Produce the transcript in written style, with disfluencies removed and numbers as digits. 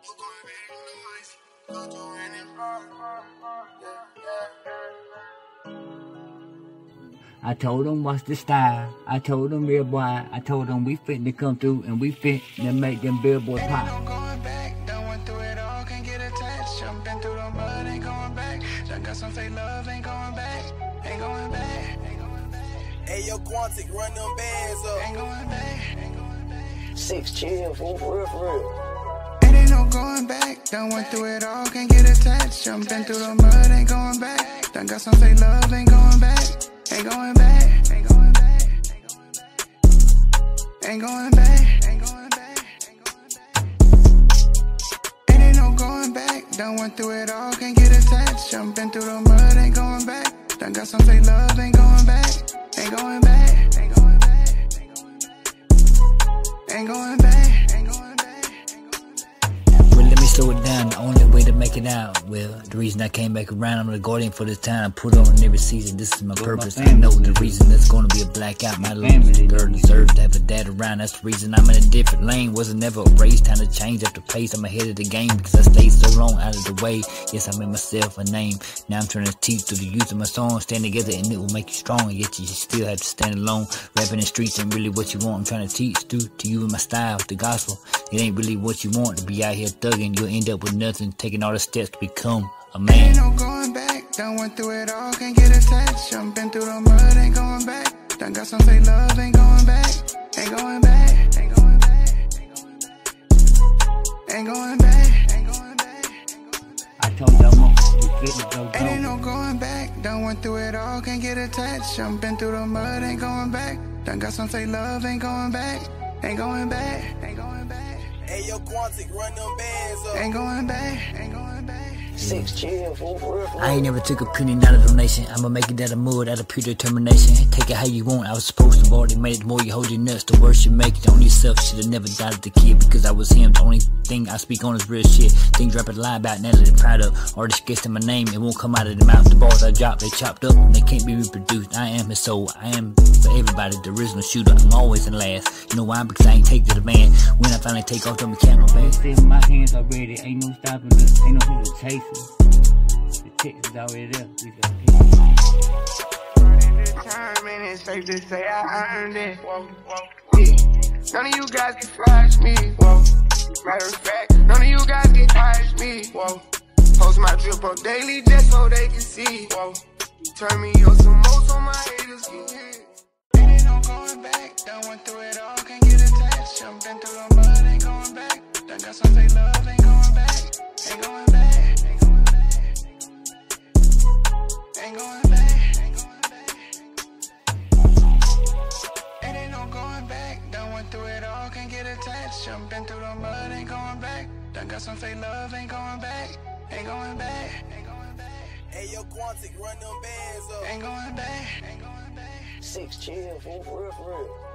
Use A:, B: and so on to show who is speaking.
A: I told them what's the style. I told them real boy. I told them we fit to come through and we fit to make them billboard pop.
B: Ain't no going back. Done went through it all. Can't get attached. Jumping through the mud. Ain't going back. Done got some fake love. Ain't going back. Ain't going back. Ain't going back.
C: Hey, yo, Quantic, run them bands up.
B: Ain't going back. Ain't going back.
D: 6 chill, for real.
B: Ain't no going back. Done went through it all. Can't get attached. Jumping through the mud. Ain't going back. Done got some fake love. Ain't going back. Ain't going back, ain't going back, ain't going back, ain't going back, ain't going back. Ain't no going back, done went through it all, can't get attached. Jumping through the mud, ain't going back. Done got some fake love, ain't going back, ain't going back, ain't going back, ain't going back, ain't going back.
A: Well, let me slow it down. The only way to make it out. Well, the reason I came back around, I'm the guardian for this time. I put on every season. This is my purpose. I know the reason there's gonna be a blackout. My little girl deserves to have a dad around. That's the reason I'm in a different lane. Wasn't never a race. Time to change up the pace. I'm ahead of the game because I stayed so long out of the way. Yes, I made myself a name. Now I'm trying to teach through the use of my song. Stand together and it will make you strong. Yet you still have to stand alone. Rapping in the streets ain't really what you want. I'm trying to teach through to you and my style, the gospel. It ain't really what you want to be out here thugging. You'll end up with nothing. Taking all the steps to become a man.
B: Ain't no going back. Done went through it all. Can't get attached. Jumping through the mud. Ain't going back. Done got some fake love. Ain't going back. Ain't going back. Ain't going back. Ain't going back. Ain't going back.
A: I told them we fit to go.
B: Ain't no going back. Done went through it all. Can't get attached. Jumping through the mud. Ain't going back. Done got some fake love. Ain't going back. Ain't going back. Ain't going back.
C: Hey, yo, Quantic, run them bands up.
B: Ain't going back. Ain't going back.
D: 6 chill, for real.
A: I ain't never took a penny, not a donation. I'ma make it out of mud, out of pure determination. Take it how you want, I was supposed to have already made it. The more you hold your nuts, the worse you make it on yourself. Should've never doubted the kid because I was him. The only thing I speak on is real shit. Things rapping lie about, now that they're proud of. Artists guessed in my name, it won't come out of the mouth. The bars I drop, they chopped up, and they can't be reproduced. I am his soul, I am for everybody, the original shooter. I'm always in last. You know why? Because I ain't take to the van. When I finally take off, don't be camera fast. My hands are ready, ain't no stopping this, ain't no hesitation. The ticket's already there. We got
B: Determined, it's safe to say I earned it. Whoa, whoa, yeah. None of you guys can flash me. Whoa. Matter of fact, none of you guys can catch me. Whoa. Post my drip up daily just so they can see. Whoa. Turn me up some more so my haters can hear. Ain't no going back. Done went through it all, can't get attached. Jumping through the mud, ain't going back. Done got some fake love, ain't going back. Ain't going back. Ain't going back. Ain't going back, ain't going back. Ain't no going back. Done went through it all, can't get attached. Jumping through the mud, ain't going back. Done got some fake love, ain't going back. Ain't going back, ain't going back.
C: Hey, yo, Quantic, run them bands up.
B: Ain't going back, ain't going back.
D: 6 chill, for real.